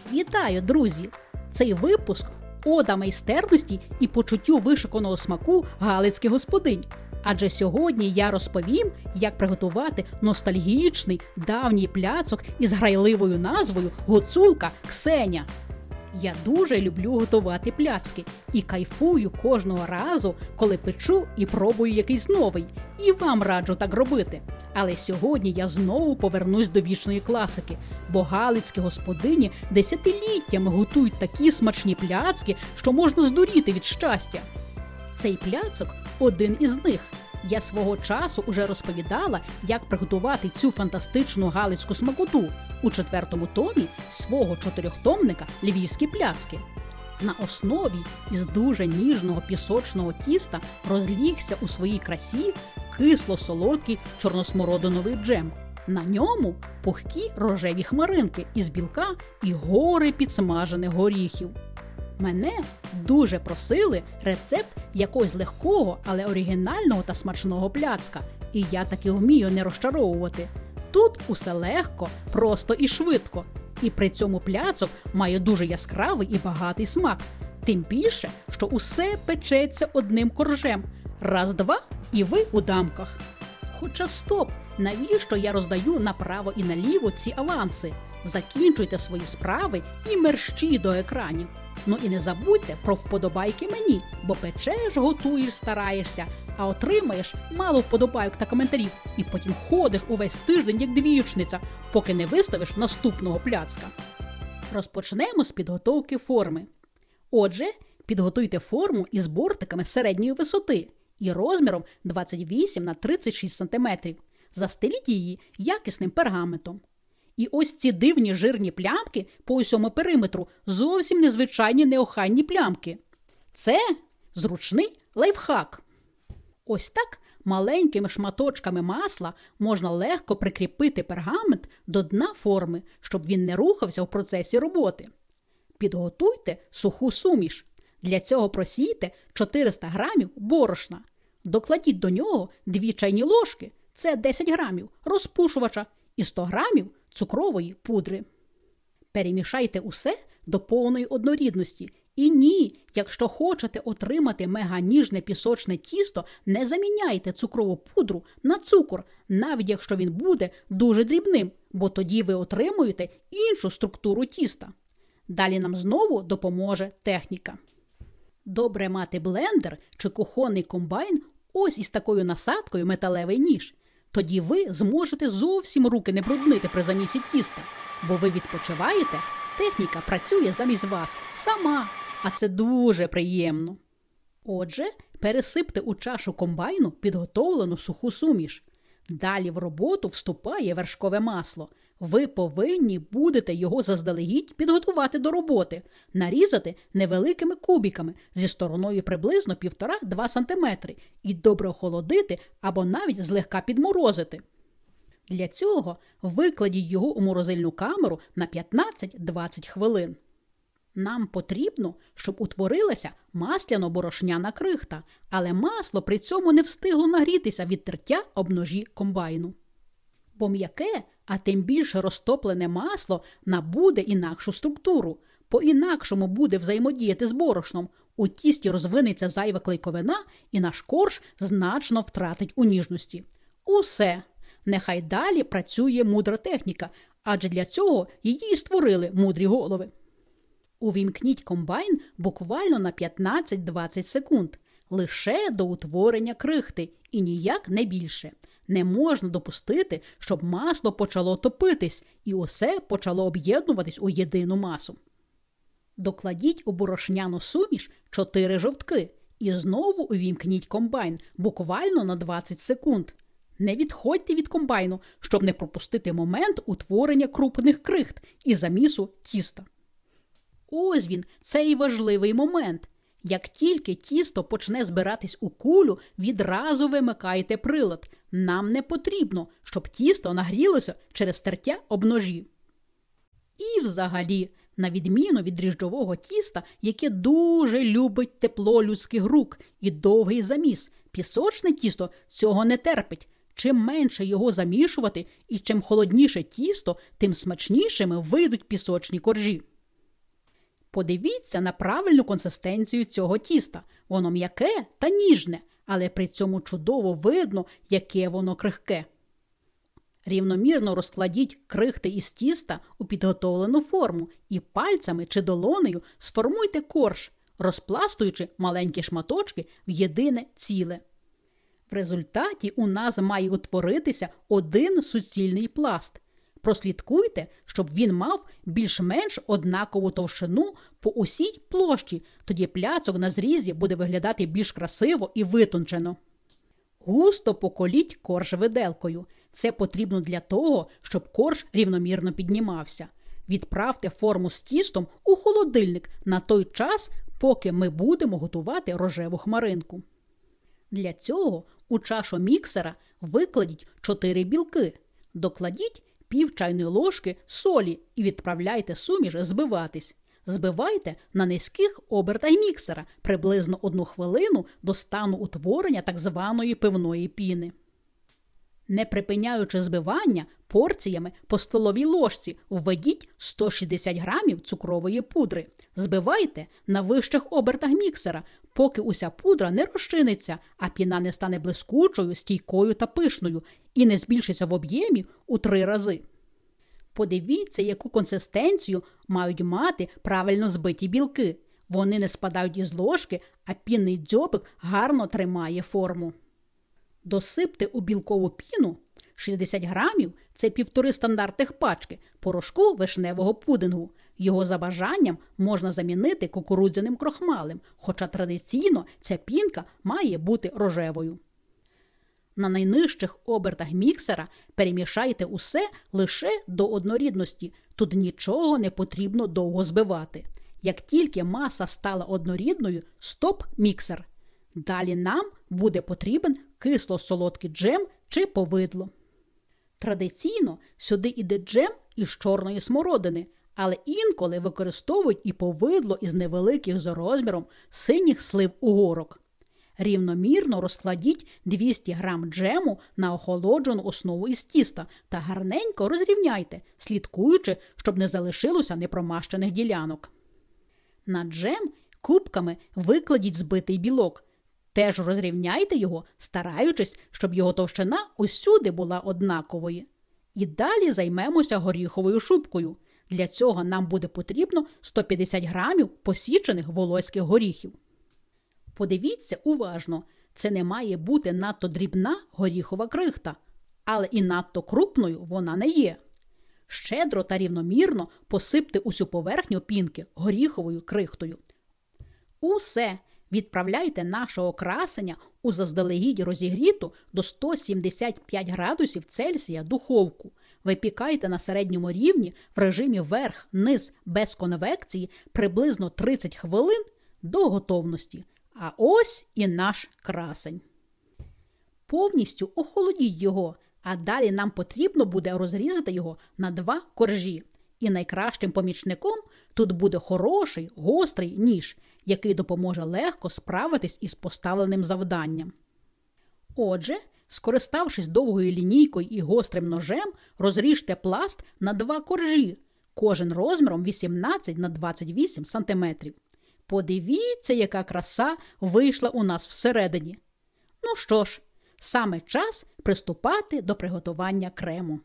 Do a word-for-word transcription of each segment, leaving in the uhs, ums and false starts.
Вітаю, друзі! Цей випуск – ода майстерності і почуттю вишуканого смаку галицьких господинь. Адже сьогодні я розповім, як приготувати ностальгічний давній пляцок із грайливою назвою «Гуцулка Ксеня». Я дуже люблю готувати пляцки і кайфую кожного разу, коли печу і пробую якийсь новий. І вам раджу так робити. Але сьогодні я знову повернусь до вічної класики, бо галицькі господині десятиліттями готують такі смачні пляцки, що можна здуріти від щастя. Цей пляцок – один із них. Я свого часу уже розповідала, як приготувати цю фантастичну галицьку смакоту у четвертому томі свого чотирьохтомника «Львівські пляцки». На основі із дуже ніжного пісочного тіста розлігся у своїй красі кисло-солодкий чорносмородиновий джем. На ньому пухкі рожеві хмаринки із білка і гори підсмажених горіхів. Мене дуже просили рецепт якогось легкого, але оригінального та смачного пляцка. І я таки вмію не розчаровувати. Тут усе легко, просто і швидко. І при цьому пляцок має дуже яскравий і багатий смак. Тим більше, що усе печеться одним коржем. Раз-два і ви у дамках. Хоча стоп, навіщо я роздаю направо і наліво ці аванси? Закінчуйте свої справи і мерщі до екранів. Ну і не забудьте про вподобайки мені, бо печеш, готуєш, стараєшся, а отримаєш мало вподобайок та коментарів, і потім ходиш увесь тиждень як двіючниця, поки не виставиш наступного пляцка. Розпочнемо з підготовки форми. Отже, підготуйте форму із бортиками середньої висоти і розміром двадцять вісім на тридцять шість сантиметрів. Застеліть її якісним пергаментом. І ось ці дивні жирні плямки по усьому периметру зовсім незвичайні неохайні плямки. Це зручний лайфхак. Ось так маленькими шматочками масла можна легко прикріпити пергамент до дна форми, щоб він не рухався в процесі роботи. Підготуйте суху суміш. Для цього просійте чотириста грамів борошна. Докладіть до нього дві чайні ложки, це десять грамів, розпушувача і сто грамів цукрової пудри. Перемішайте усе до повної однорідності. І ні, якщо хочете отримати меганіжне пісочне тісто, не заміняйте цукрову пудру на цукор, навіть якщо він буде дуже дрібним, бо тоді ви отримуєте іншу структуру тіста. Далі нам знову допоможе техніка. Добре мати блендер чи кухонний комбайн ось із такою насадкою металевий ніж. Тоді ви зможете зовсім руки не бруднити при замісі тіста, бо ви відпочиваєте, техніка працює замість вас сама, а це дуже приємно. Отже, пересипте у чашу комбайну підготовлену суху суміш. Далі в роботу вступає вершкове масло. Ви повинні будете його заздалегідь підготувати до роботи, нарізати невеликими кубиками зі стороною приблизно півтора-два сантиметри і добре охолодити або навіть злегка підморозити. Для цього викладіть його у морозильну камеру на п'ятнадцять-двадцять хвилин. Нам потрібно, щоб утворилася масляно-борошняна крихта, але масло при цьому не встигло нагрітися від тертя об ножі комбайну. Бо м'яке, а тим більше розтоплене масло набуде інакшу структуру, по-інакшому буде взаємодіяти з борошном, у тісті розвинеться зайва клейковина і наш корж значно втратить у ніжності. Усе. Нехай далі працює мудра техніка, адже для цього її і створили мудрі голови. Увімкніть комбайн буквально на п'ятнадцять-двадцять секунд, лише до утворення крихти і ніяк не більше. Не можна допустити, щоб масло почало топитись і усе почало об'єднуватись у єдину масу. Докладіть у борошняну суміш чотири жовтки і знову увімкніть комбайн буквально на двадцять секунд. Не відходьте від комбайну, щоб не пропустити момент утворення крупних крихт і замісу тіста. Ось він, цей важливий момент. Як тільки тісто почне збиратись у кулю, відразу вимикайте прилад. Нам не потрібно, щоб тісто нагрілося через тертя об ножі. І взагалі, на відміну від дріжджового тіста, яке дуже любить тепло людських рук і довгий заміс, пісочне тісто цього не терпить. Чим менше його замішувати і чим холодніше тісто, тим смачнішими вийдуть пісочні коржі. Подивіться на правильну консистенцію цього тіста. Воно м'яке та ніжне, але при цьому чудово видно, яке воно крихке. Рівномірно розкладіть крихти із тіста у підготовлену форму і пальцями чи долонею сформуйте корж, розпластуючи маленькі шматочки в єдине ціле. В результаті у нас має утворитися один суцільний пласт. Прослідкуйте, щоб він мав більш-менш однакову товщину по усій площі, тоді пляцок на зрізі буде виглядати більш красиво і витончено. Густо поколіть корж виделкою. Це потрібно для того, щоб корж рівномірно піднімався. Відправте форму з тістом у холодильник на той час, поки ми будемо готувати рожеву хмаринку. Для цього у чашу міксера викладіть чотири білки, докладіть пів чайної ложки солі і відправляйте суміш збиватись. Збивайте на низьких обертах міксера приблизно одну хвилину до стану утворення так званої пивної піни. Не припиняючи збивання, порціями по столовій ложці введіть сто шістдесят грамів цукрової пудри. Збивайте на вищих обертах міксера, поки уся пудра не розчиниться, а піна не стане блискучою, стійкою та пишною і не збільшиться в об'ємі у три рази. Подивіться, яку консистенцію мають мати правильно збиті білки. Вони не спадають із ложки, а пінний дзьобик гарно тримає форму. Досипте у білкову піну шістдесят грамів – це півтори стандартних пачки порошку вишневого пудингу. Його за бажанням можна замінити кукурудзяним крохмалем, хоча традиційно ця пінка має бути рожевою. На найнижчих обертах міксера перемішайте усе лише до однорідності. Тут нічого не потрібно довго збивати. Як тільки маса стала однорідною, стоп міксер. Далі нам буде потрібен кисло-солодкий джем чи повидло. Традиційно сюди йде джем із чорної смородини, але інколи використовують і повидло із невеликих за розміром синіх слив угорок. Рівномірно розкладіть двісті грам джему на охолоджену основу із тіста та гарненько розрівняйте, слідкуючи, щоб не залишилося непромащених ділянок. На джем кубками викладіть збитий білок. Теж розрівняйте його, стараючись, щоб його товщина усюди була однаковою. І далі займемося горіховою шубкою. Для цього нам буде потрібно сто п'ятдесят грамів посічених волоських горіхів. Подивіться уважно, це не має бути надто дрібна горіхова крихта, але і надто крупною вона не є. Щедро та рівномірно посипте усю поверхню пінки горіховою крихтою. Усе. Відправляйте нашого красення у заздалегідь розігріту до сто сімдесят п'ять градусів Цельсія духовку. Випікайте на середньому рівні в режимі верх-низ без конвекції приблизно тридцять хвилин до готовності. А ось і наш красень. Повністю охолодіть його, а далі нам потрібно буде розрізати його на два коржі. І найкращим помічником тут буде хороший, гострий ніж, який допоможе легко справитись із поставленим завданням. Отже, скориставшись довгою лінійкою і гострим ножем, розріжте пласт на два коржі, кожен розміром вісімнадцять на двадцять вісім сантиметрів. Подивіться, яка краса вийшла у нас всередині. Ну що ж, саме час приступати до приготування крему.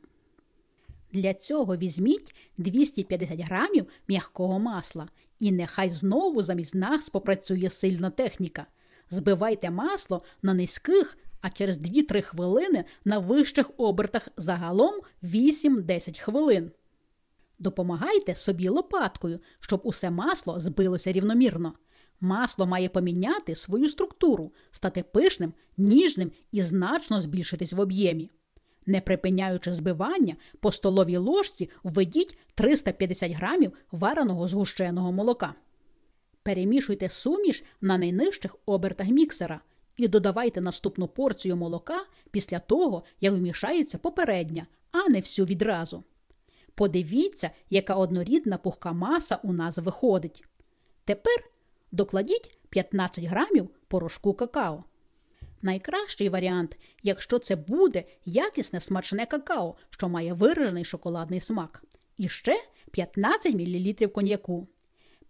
Для цього візьміть двісті п'ятдесят грамів м'якого масла і нехай знову замість нас попрацює сильна техніка. Збивайте масло на низьких, а через дві-три хвилини на вищих обертах загалом вісім-десять хвилин. Допомагайте собі лопаткою, щоб усе масло збилося рівномірно. Масло має поміняти свою структуру, стати пишним, ніжним і значно збільшитись в об'ємі. Не припиняючи збивання, по столовій ложці введіть триста п'ятдесят грамів вареного згущеного молока. Перемішуйте суміш на найнижчих обертах міксера і додавайте наступну порцію молока після того, як вмішається попередня, а не всю відразу. Подивіться, яка однорідна пухка маса у нас виходить. Тепер докладіть п'ятнадцять грамів порошку какао. Найкращий варіант, якщо це буде якісне смачне какао, що має виражений шоколадний смак. І ще п'ятнадцять мілілітрів коньяку.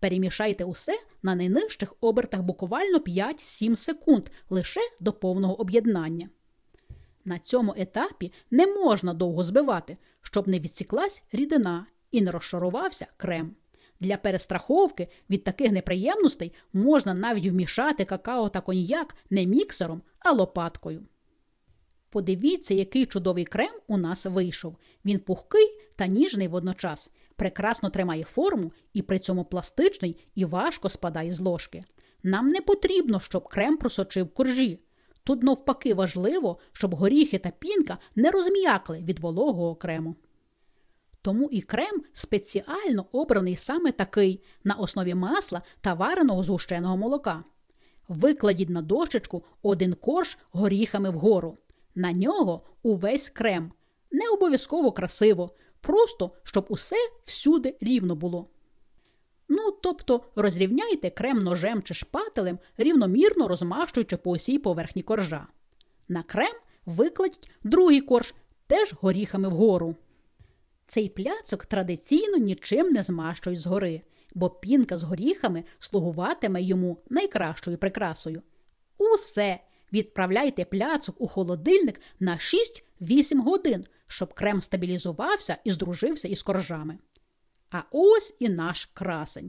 Перемішайте усе на найнижчих обертах буквально п'ять-сім секунд, лише до повного об'єднання. На цьому етапі не можна довго збивати, щоб не відсіклась рідина і не розшарувався крем. Для перестраховки від таких неприємностей можна навіть вмішати какао та коньяк не міксером, а лопаткою. Подивіться, який чудовий крем у нас вийшов. Він пухкий та ніжний водночас, прекрасно тримає форму і при цьому пластичний і важко спадає з ложки. Нам не потрібно, щоб крем просочив коржі. Тут навпаки важливо, щоб горіхи та пінка не розм'якли від вологого крему. Тому і крем спеціально обраний саме такий, на основі масла та вареного згущеного молока. Викладіть на дощечку один корж горіхами вгору. На нього увесь крем. Не обов'язково красиво, просто щоб усе всюди рівно було. Ну, тобто розрівняйте крем ножем чи шпателем, рівномірно розмащуючи по усій поверхні коржа. На крем викладіть другий корж, теж горіхами вгору. Цей пляцок традиційно нічим не змащують згори, бо пінка з горіхами слугуватиме йому найкращою прикрасою. Усе! Відправляйте пляцок у холодильник на шість-вісім годин, щоб крем стабілізувався і здружився із коржами. А ось і наш красень.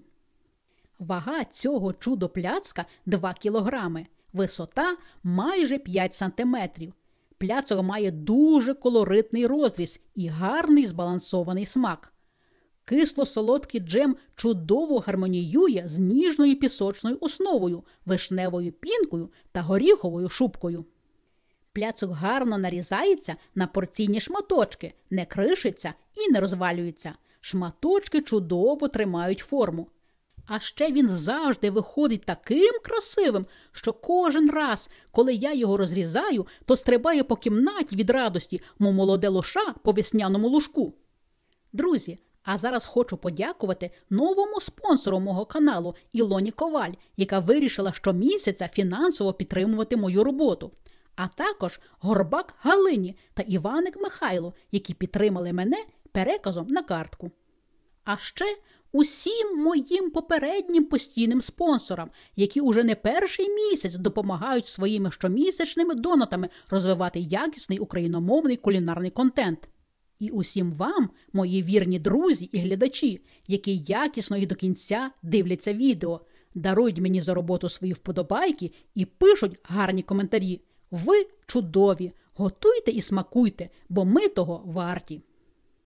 Вага цього чудо-пляцка два кілограми, висота майже п'ять сантиметрів. Пляцок має дуже колоритний розріз і гарний збалансований смак. Кисло-солодкий джем чудово гармоніює з ніжною пісочною основою, вишневою пінкою та горіховою шубкою. Пляцок гарно нарізається на порційні шматочки, не кришиться і не розвалюється. Шматочки чудово тримають форму. А ще він завжди виходить таким красивим, що кожен раз, коли я його розрізаю, то стрибаю по кімнаті від радості, мов молоде лоша по весняному лужку. Друзі, а зараз хочу подякувати новому спонсору мого каналу Ілоні Коваль, яка вирішила щомісяця фінансово підтримувати мою роботу. А також Горбак Галині та Іваник Михайло, які підтримали мене переказом на картку. А ще усім моїм попереднім постійним спонсорам, які уже не перший місяць допомагають своїми щомісячними донатами розвивати якісний україномовний кулінарний контент. І усім вам, мої вірні друзі і глядачі, які якісно і до кінця дивляться відео, дарують мені за роботу свої вподобайки і пишуть гарні коментарі. Ви чудові, готуйте і смакуйте, бо ми того варті.